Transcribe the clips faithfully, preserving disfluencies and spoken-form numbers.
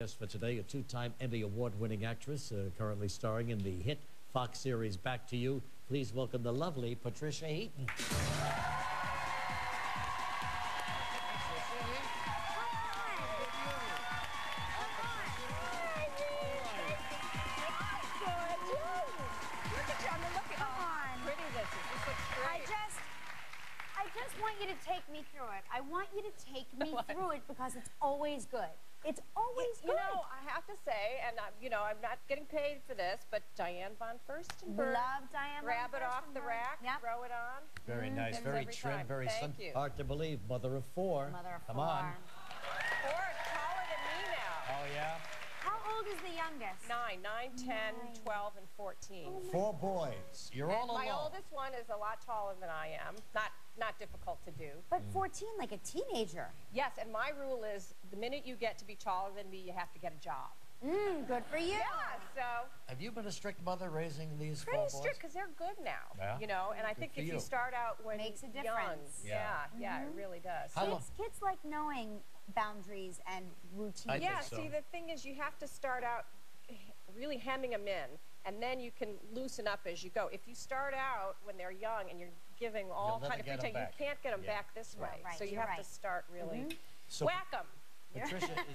Guest for today, a two-time Emmy Award-winning actress, uh, currently starring in the hit Fox series Back to You. Please welcome the lovely Patricia Heaton. I just want you to take me through it. I want you to take me through it because it's always good. It's always you, good. You know, I have to say, and I'm, you know, I'm not getting paid for this, but Diane von Furstenberg. Love Diane Grab von it off the rack, yep. throw it on. Very mm, nice, very trim, time. very Thank simple. You. Hard to believe. Mother of four. Mother of Come four. on. Four is taller than me now. Oh, yeah? How old is the youngest? Nine. Nine, ten, Nine. twelve, and fourteen. Oh four boys. You're and all alone. My oldest one is a lot taller than I am. Not not difficult to do. But fourteen, like a teenager. Yes, and my rule is the minute you get to be taller than me, you have to get a job. Mm, good for you. Yeah, so. Have you been a strict mother raising these Pretty four boys? strict, because they're good now. Yeah. You know, and I Good think for if you. you start out when Makes a young, difference. yeah, Yeah. yeah, Mm-hmm. it really does. How Kids, kids like knowing boundaries and routines. I Yeah, think so. see, the thing is you have to start out really hemming them in, and then you can loosen up as you go. If you start out when they're young and you're giving all You'll kind of never free get 'em time, you back. can't get them Yeah. back this Yeah. way. Right, so you you're have right. to start really Mm-hmm. So, whack them. Patricia is,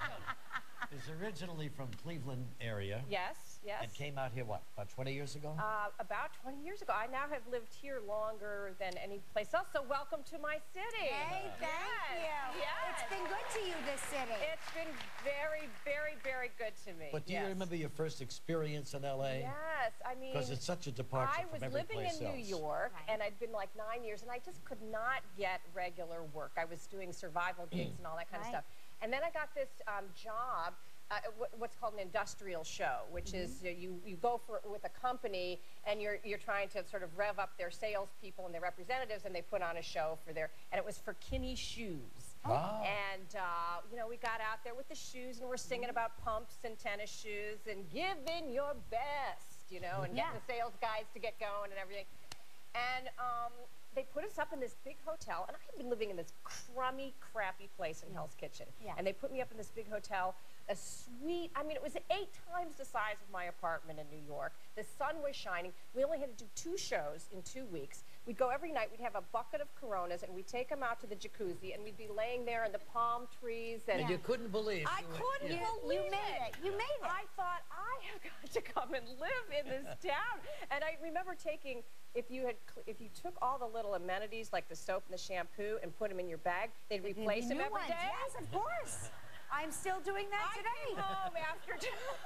is, is originally from Cleveland area. Yes, yes. And came out here, what, about twenty years ago? Uh, about twenty years ago. I now have lived here longer than any place else, so welcome to my city. Hey, thank yes. you. Yes. It's been good to you, this city. It's been very, very, very good to me. But do yes. you remember your first experience in L A? Yes, I mean... Because it's such a departure I from was every living place in New else. York, Right. and I'd been like nine years, and I just could not get regular work. I was doing survival gigs and all that kind Right. of stuff. And then I got this um, job, uh, what's called an industrial show, which mm-hmm. is uh, you, you go for with a company, and you're, you're trying to sort of rev up their salespeople and their representatives, and they put on a show for their, and it was for Kinney shoes. Wow. And, uh, you know, we got out there with the shoes, and we're singing Mm-hmm. about pumps and tennis shoes and giving your best, you know, and Yeah. getting the sales guys to get going and everything. And um, they put us up in this big hotel, and I had been living in this crummy, crappy place in Hell's Kitchen. Yeah. And they put me up in this big hotel, a suite. I mean, it was eight times the size of my apartment in New York. The sun was shining. We only had to do two shows in two weeks. We'd go every night. We'd have a bucket of Coronas, and we'd take them out to the jacuzzi, and we'd be laying there in the palm trees. And And you couldn't believe. I you were- couldn't yeah. believe You made it. You made it. I thought, I have got to come and live in this town. And I remember taking, if you had, if you took all the little amenities like the soap and the shampoo and put them in your bag, they'd replace The them new every ones. day. Yes, of course. I'm still doing that I today. came home after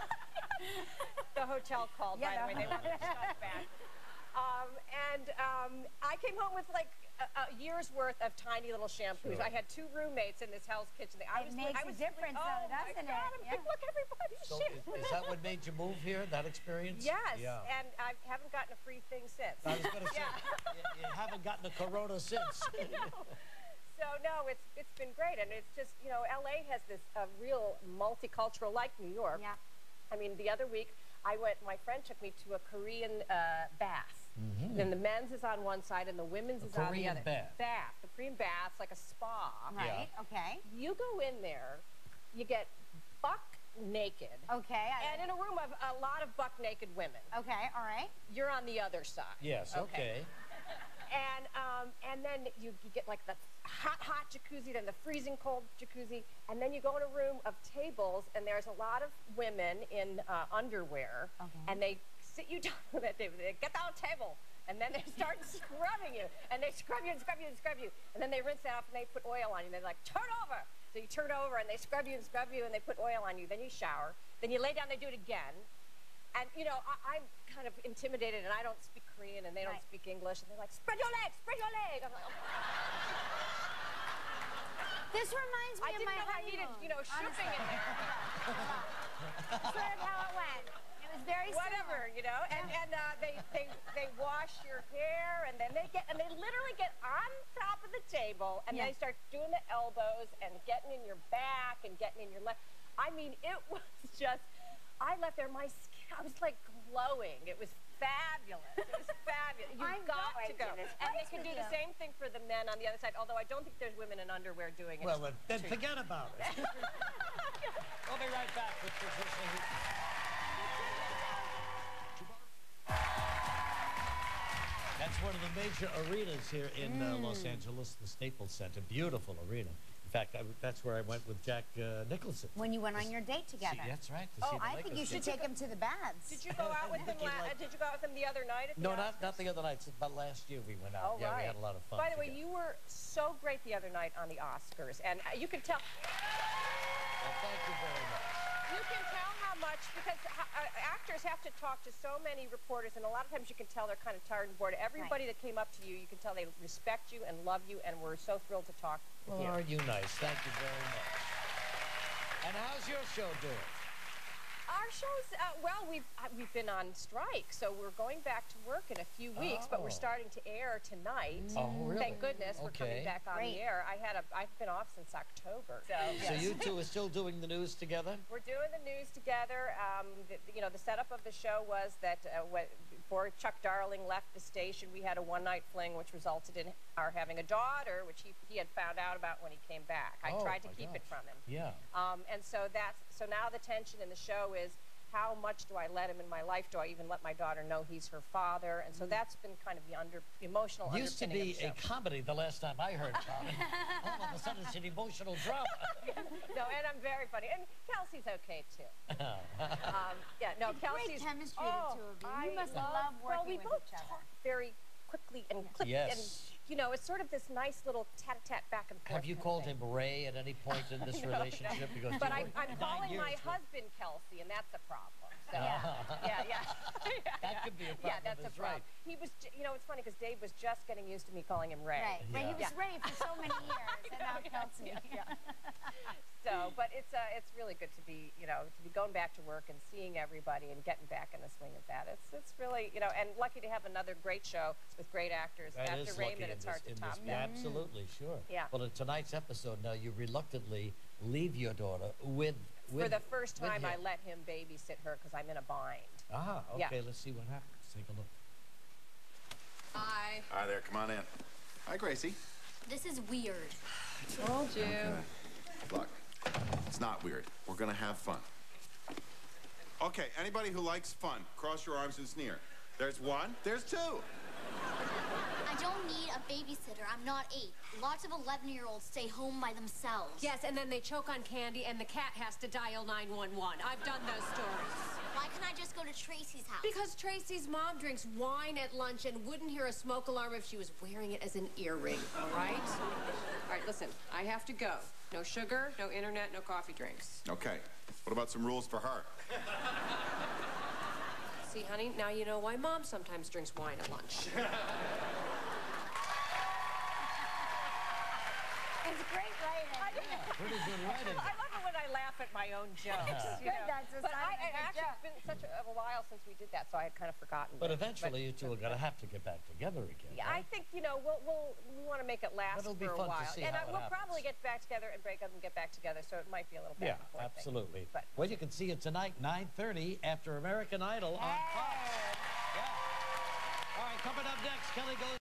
the hotel called, Yeah, by the way, they wanted their stuff back. Um, and um, I came home with like a, a year's worth of tiny little shampoos. Sure. I had two roommates in this Hell's Kitchen. I It was, makes I a was difference, like, though, oh my doesn't God, it? I'm Yeah. like, look, everybody's So shit. is, is that what made you move here, that experience? Yes, Yeah. and I haven't gotten a free thing since. I was going to say, Yeah. you, you haven't gotten a Corona since. No. So no, it's it's been great, and it's just, you know, L A has this uh, real multicultural, like New York. Yeah. I mean, the other week I went. My friend took me to a Korean uh, bath. Mm-hmm. Then the men's is on one side, and the women's A is on the Korean other. bath. Bath. The Korean bath's like a spa. Right. Okay. You go in there, you get buck naked, Okay. I, and in a room of a lot of buck naked women. okay. All right. You're on the other side. Yes, okay. And um, and then you, you get like the hot, hot jacuzzi, then the freezing cold jacuzzi, and then you go in a room of tables, and there's a lot of women in uh, underwear, Okay. and they sit you down at that table. They get down a table, and then they start scrubbing you, and they scrub you and scrub you and scrub you, and then they rinse it off, and they put oil on you, and they're like, turn over! So you turn over, and they scrub you and scrub you, and they put oil on you. Then you shower. Then you lay down, they do it again. And, you know, I, I'm kind of intimidated, and I don't speak Korean, and they don't Right. speak English, and they're like, spread your legs, spread your leg. I'm like, oh. This reminds me I of didn't my know I needed, honeymoon, you know, shipping in there. sort of how it went. It was very Whatever, similar. you know, and, and uh, they, they, they wash your hair, and then they get, and they literally get on top of the table, and Yeah. they start doing the elbows, and getting in your back, and getting in your left. I mean, it was just, I left there, my skin, I was like glowing. It was fabulous. It was fabulous. You've I'm got to going go. to this And they place can with do the you. same thing for the men on the other side, although I don't think there's women in underwear doing it. Well, then forget about it. We'll be right back with Patricia Heaton. That's one of the major arenas here in uh, Los Angeles, the Staples Center. Beautiful arena. In fact, I, that's where I went with Jack uh, Nicholson. When you went on your date together. See, that's right. To Oh, see the I think you Lakers should game. take him to the baths. Did you go out with them? He La- liked- did you go out with them the other night at the No, not, Oscars? not the other night, but last year we went out. Oh, yeah, right. we had a lot of fun. By the way, together. you were so great the other night on the Oscars, and uh, you can tell. Well, thank you very much. You can tell how much, because uh, actors have to talk to so many reporters, and a lot of times you can tell they're kind of tired and bored. Everybody that came up to you, you can tell they respect you and love you, and we're so thrilled to talk with Well, you. aren't you nice? Thank you very much. And how's your show doing? Our show's, uh, well, we've uh, we've been on strike, so we're going back to work in a few weeks, but we're Oh. starting to air tonight. Oh, really? Thank goodness we're coming Okay. back on Great. the air. I had a, I've been off since October. So, So yes. you two are still doing the news together? We're doing the news together. Um, the, you know, the setup of the show was that uh, when, before Chuck Darling left the station, we had a one-night fling, which resulted in our having a daughter, which he, he had found out about when he came back. I Oh, tried to my keep it gosh. from him. Yeah. Um, and so that's so now the tension in the show is, how much do I let him in my life? Do I even let my daughter know he's her father? And so that's been kind of the under the emotional Used to underpinning be of the a show. comedy the last time I heard about it. All of a sudden it's an emotional drama. No, and I'm very funny. And Kelsey's okay too. um, yeah, no, Great Kelsey's chemistry, oh, the two of you. I You must love, love well, working we with both each other. talk very quickly and click Yes. and you know, it's sort of this nice little tat-a-tat back and forth. Have you kind of called thing. him Ray at any point in this No, no. relationship? Because But you I, worked I'm nine calling years my with- husband Kelsey, and that's a problem. So, Yeah. yeah, yeah. yeah, That yeah. could be a Yeah, problem, that's a that's problem. right. He was, j- you know, it's funny because Dave was just getting used to me calling him Ray. Right. Ray, he Yeah. was Ray for so many years, and now Kelsey. Yeah, yeah. So, but it's uh, it's really good to be, you know, to be going back to work and seeing everybody and getting back in the swing of that. It's it's really, you know, and lucky to have another great show with great actors. That After is Raymond, lucky in it's this, hard to in top this, that. Absolutely, sure. Yeah. Well, in tonight's episode, now you reluctantly leave your daughter with, with For the first with time, I him. let him babysit her because I'm in a bind. Ah, Yeah. okay. Let's see what happens. Take a look. Hi. Hi there, come on in. Hi, Gracie. This is weird. Told you. Look, it's not weird. We're gonna have fun. Okay, anybody who likes fun, cross your arms and sneer. There's one, there's two. I don't need a babysitter. I'm not eight. Lots of eleven-year-olds stay home by themselves. Yes, and then they choke on candy and the cat has to dial nine one one. I've done those stories. Why can't I just go to Tracy's house? Because Tracy's mom drinks wine at lunch and wouldn't hear a smoke alarm if she was wearing it as an earring, all right? All right, listen, I have to go. No sugar, no internet, no coffee drinks. Okay, what about some rules for her? See, honey, now you know why mom sometimes drinks wine at lunch. It's great writing. Pretty good writing. I love it when I laugh at my own jokes. you Good, know. that's a But sign I, of a it good actually, joke. it's been such a, a while since we did that, so I had kind of forgotten. But it. eventually, you two are going to have to get back together again. Yeah, I right? think, you know, we'll, we'll, we want to make it last That'll be for a fun to while. see and how I, it we'll probably happens. get back together and break up and get back together, so it might be a little back Yeah, and forth thing. absolutely. But Well, you can see it tonight, nine thirty, after American Idol on Fox. Yeah. All right, coming up next, Kelly goes.